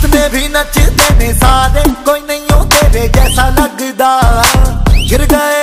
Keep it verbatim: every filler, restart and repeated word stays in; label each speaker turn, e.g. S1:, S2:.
S1: जितने भी नचते ने सारे कोई नहीं हो तेरे जैसा लगदा। गिर गए